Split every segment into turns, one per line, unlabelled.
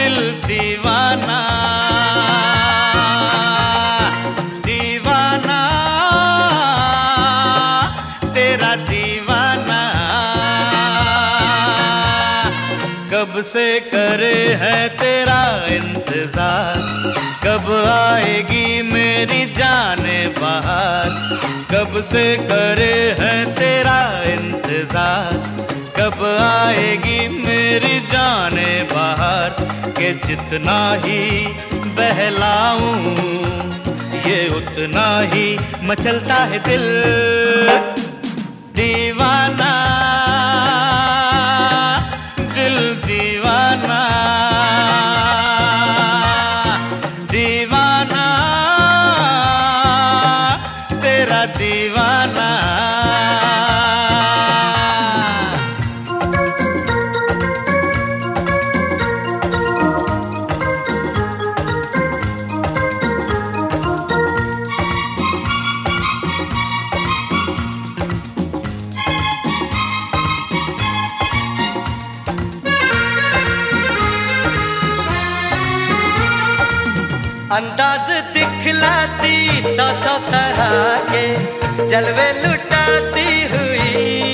दिल दीवाना, दीवाना तेरा दीवाना। कब से करे है तेरा इंतजार, कब आएगी मेरी जाने बहार। कब से करे है तेरा इंतजार, कब आएगी मेरी जाने बहार। के जितना ही बहलाऊं ये उतना ही मचलता है दिल दीवाना, दिल दीवाना, दीवाना तेरा दीवाना।
अंदाज दिखलाती सौ तरह के जलवे लुटाती हुई।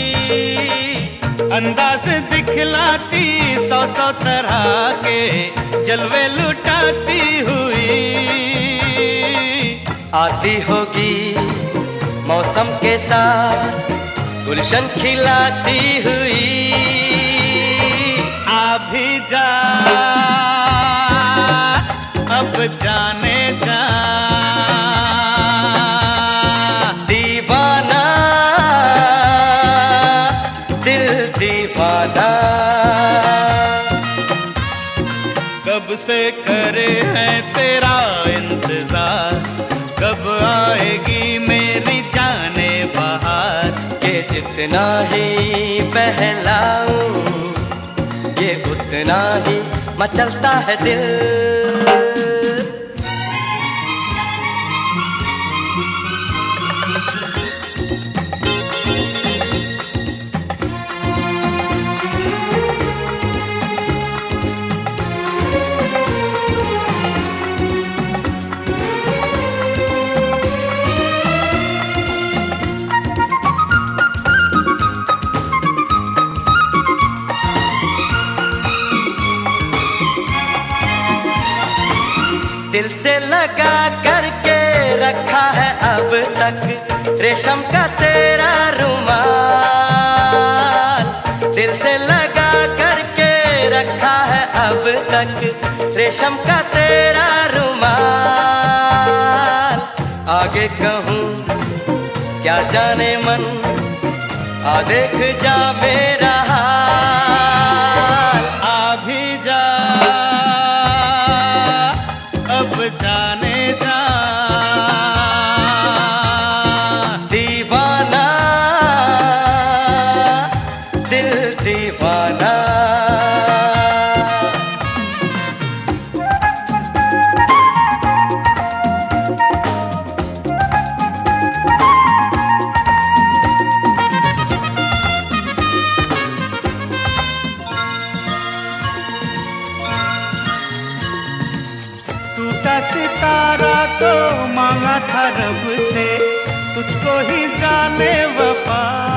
अंदाज दिखलाती सौ तरह के जलवे लुटाती हुई।
आती होगी मौसम के साथ गुलशन खिलाती हुई।
आ भी जा अब जाने जा,
दीवाना दिल दीवाना।
कब से करे है तेरा इंतजार, कब आएगी मेरी जाने बहार।
के जितना ही बहलाऊं ये उतना ही मचलता है दिल। दिल से लगा करके रखा है अब तक रेशम का तेरा रुमाल। दिल से लगा करके रखा है अब तक रेशम का तेरा रुमाल। आगे कहूँ क्या जाने मन, आ देख जा मेरा हाल।
आ भी जा अब जाने जा,
दीवाना दिल दीवाना।
टूटा सितारा तो मांगा था रब से, तुझको ही जाने वफा।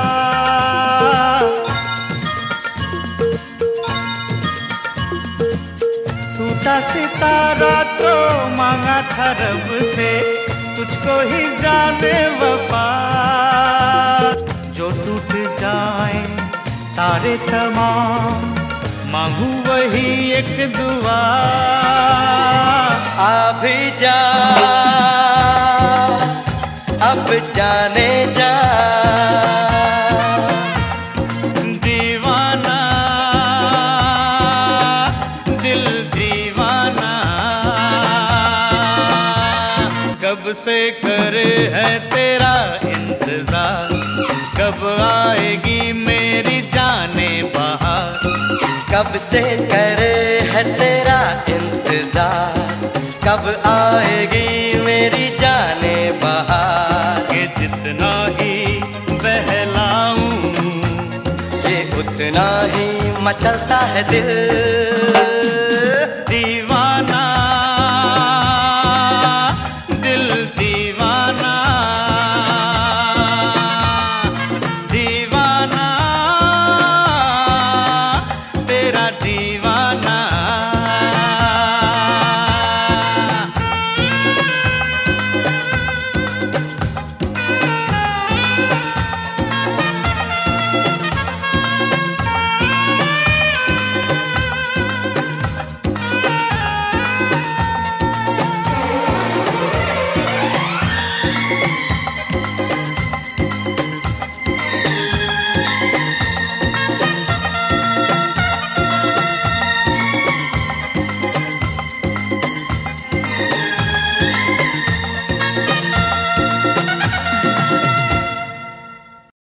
टूटा सितारा तो मांगा था रब से, तुझको ही जाने वफा। जो टूट जाए तारे तमाम, मांगू वही एक दुआ।
आ भी जा अब जाने जा,
दीवाना दिल दीवाना। कब से करे है तेरा इंतजार, कब आएगी मेरी जाने बहार।
कब से करे है तेरा इंतजार, कब आएगी मेरी जाने बहार।
के जितना ही बहलाऊं
ये उतना ही मचलता है दिल।